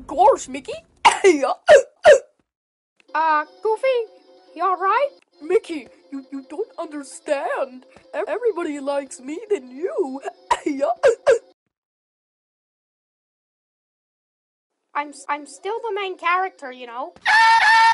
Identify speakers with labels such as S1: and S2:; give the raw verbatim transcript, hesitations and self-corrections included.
S1: course, Mickey.
S2: Uh, Goofy, you alright?
S1: Mickey, you, you don't understand. Everybody likes me than you.
S2: I'm I'm still the main character, you know.